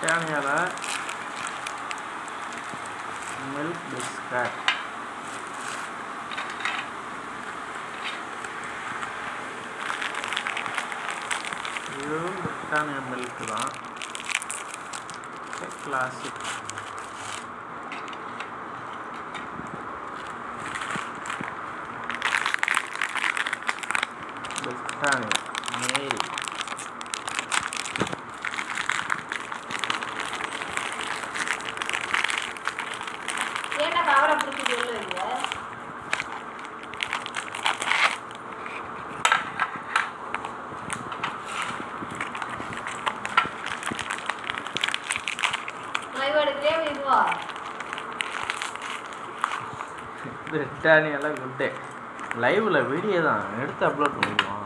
பிரிட்டானியால milk biscuit. இதுவும் Britannia milk தான். Classic. Britannia Marie. ஏன்னா கவரை பிடிச்சி சொல்லுவீங்க. பிரிட்டானியால குட் டே லைவ்ல வீடியோ தான் எடுத்து அப்லோட் பண்ணிடுவோம்.